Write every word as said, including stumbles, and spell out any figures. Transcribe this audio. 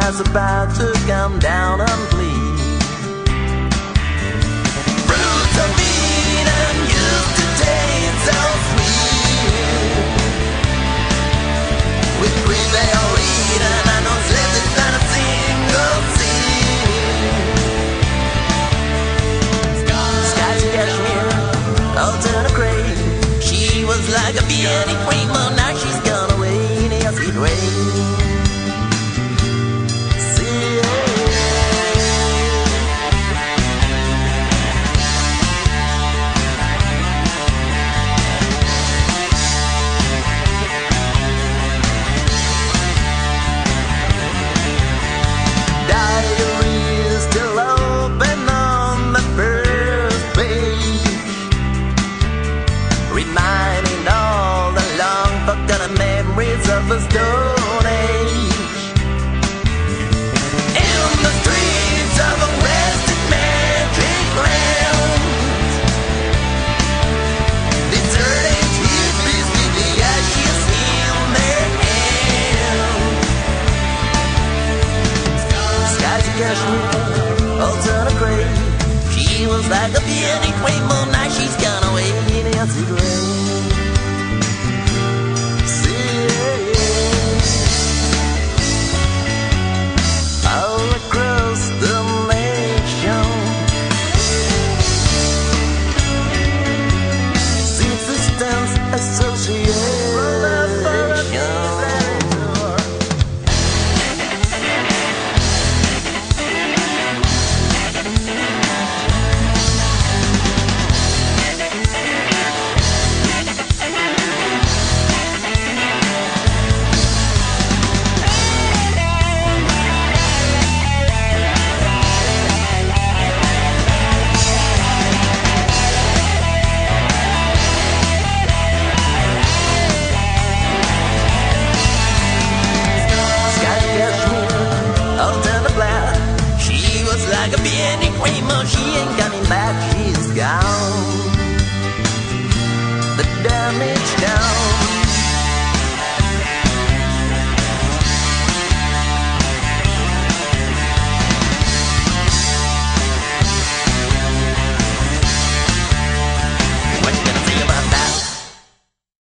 was about to come down and bleed. Fruits of Eden used to taste so sweet. With free veil Eden and no slips and a single seed. Skies of cashmere, all turn a crane. She was like a beauty queen, but now she's gone away in a sweet rain. Reminding all the long forgotten memories of the Stone Age. In the streets of a rested magic land, deserted hippies with the ashes in their hands. Skies of cashmere, all turn a gray. She was like a beauty queen, but now she's gone away in a